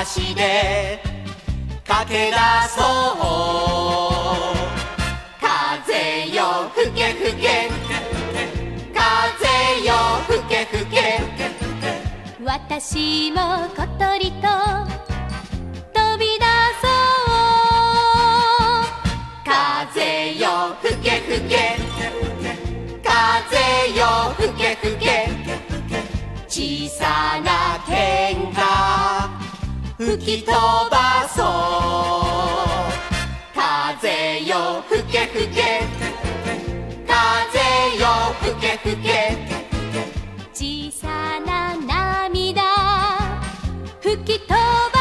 足で駆け出そう。風よ吹け吹け、風よ吹け吹け、 私も小鳥と飛び出そう。 風よ吹け吹け、風よ吹け吹け、小さな喧嘩吹き飛ばそう。風よ吹け吹け、風よ吹け吹け、 小さな涙吹き飛ば